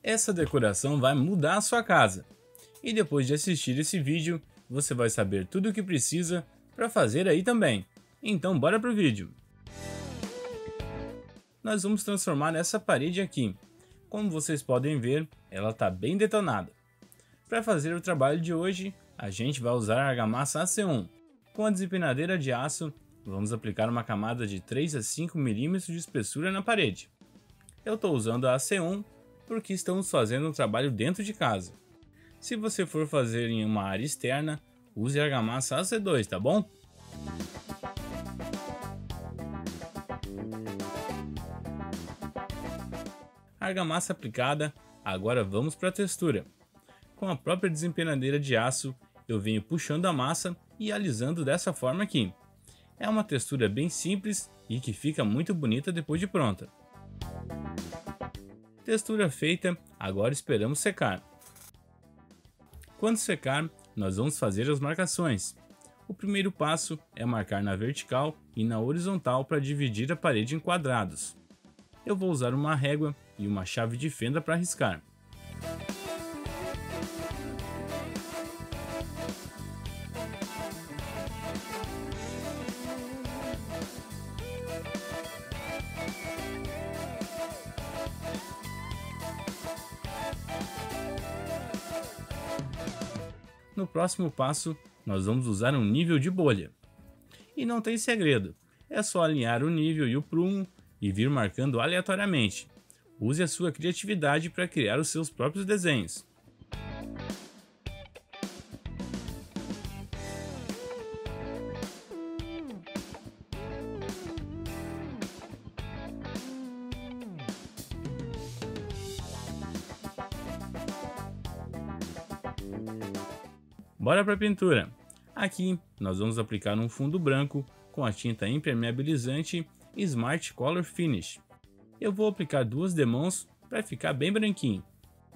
Essa decoração vai mudar a sua casa. E depois de assistir esse vídeo, você vai saber tudo o que precisa para fazer aí também. Então bora pro vídeo. Nós vamos transformar essa parede aqui. Como vocês podem ver, ela está bem detonada. Para fazer o trabalho de hoje, a gente vai usar a argamassa AC1. Com a desempenadeira de aço, vamos aplicar uma camada de 3 a 5 mm de espessura na parede. Eu estou usando a AC1 porque estamos fazendo um trabalho dentro de casa. Se você for fazer em uma área externa, use a argamassa AC2, tá bom? Argamassa aplicada, agora vamos para a textura. Com a própria desempenadeira de aço, eu venho puxando a massa e alisando dessa forma aqui. É uma textura bem simples e que fica muito bonita depois de pronta. Textura feita, agora esperamos secar. Quando secar, nós vamos fazer as marcações. O primeiro passo é marcar na vertical e na horizontal para dividir a parede em quadrados. Eu vou usar uma régua e uma chave de fenda para riscar. No próximo passo, nós vamos usar um nível de bolha. E não tem segredo, é só alinhar o nível e o prumo e vir marcando aleatoriamente. Use a sua criatividade para criar os seus próprios desenhos. Bora para a pintura! Aqui nós vamos aplicar um fundo branco com a tinta impermeabilizante Smart Color Finish. Eu vou aplicar 2 demãos para ficar bem branquinho.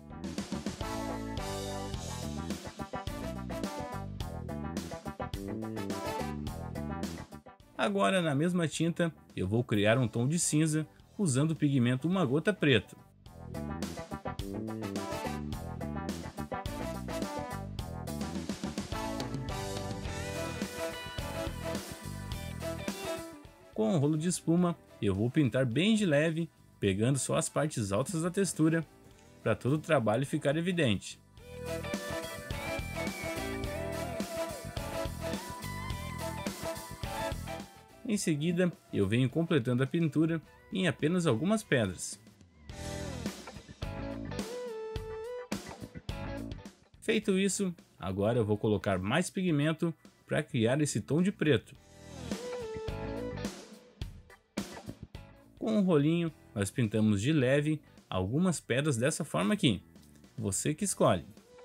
Agora na mesma tinta eu vou criar um tom de cinza usando o pigmento Uma Gota Preto. Com um rolo de espuma, eu vou pintar bem de leve, pegando só as partes altas da textura, para todo o trabalho ficar evidente. Em seguida, eu venho completando a pintura em apenas algumas pedras. Feito isso, agora eu vou colocar mais pigmento para criar esse tom de preto. Com um rolinho, nós pintamos de leve algumas pedras dessa forma aqui. Você que escolhe.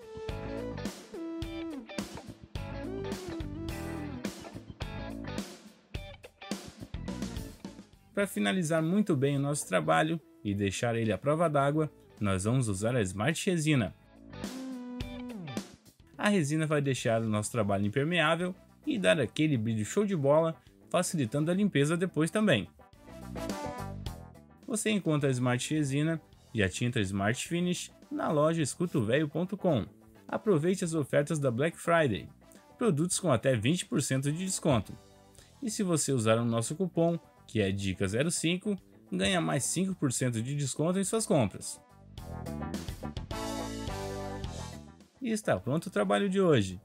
Para finalizar muito bem o nosso trabalho e deixar ele à prova d'água, nós vamos usar a Smart Resina. A resina vai deixar o nosso trabalho impermeável e dar aquele brilho show de bola, facilitando a limpeza depois também. Você encontra a Smart Resina e a tinta Smart Finish na loja escutovelho.com. Aproveite as ofertas da Black Friday, produtos com até 20% de desconto. E se você usar o nosso cupom, que é DICA05, ganha mais 5% de desconto em suas compras. E está pronto o trabalho de hoje.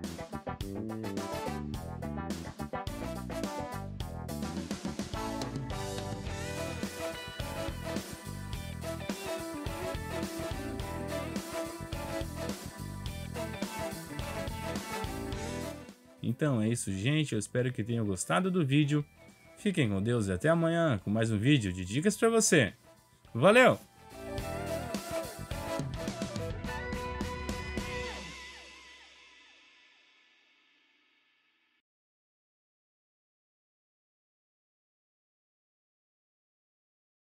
Então é isso, gente, eu espero que tenham gostado do vídeo. Fiquem com Deus e até amanhã com mais um vídeo de dicas para você. Valeu!